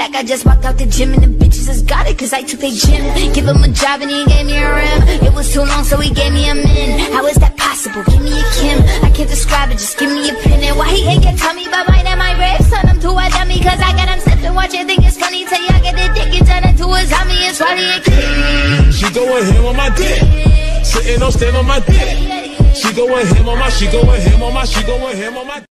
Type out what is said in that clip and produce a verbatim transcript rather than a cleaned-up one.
Like I just walked out the gym and the bitches just got it cause I took their gym. Give him a job and he gave me a rim. It was too long so he gave me a min. How is that possible? Give me a Kim. I can't describe it, just give me a pin. And why he ain't can tell me about mine and my ribs? Turn him to a dummy cause I got him sipping. Watch it, think it's funny till y'all get the dick and turn it to a zombie. It's funny and kid. She going ham on my dick. Sitting on stand on my dick. She going ham on my, she going ham on my, she going ham on my